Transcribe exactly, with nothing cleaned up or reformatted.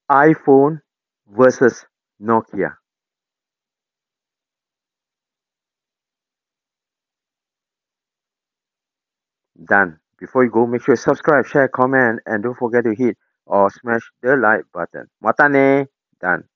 iPhone versus Nokia. Done. Before you go, make sure you subscribe, share, comment, and don't forget to hit or smash the like button. Matane. Done.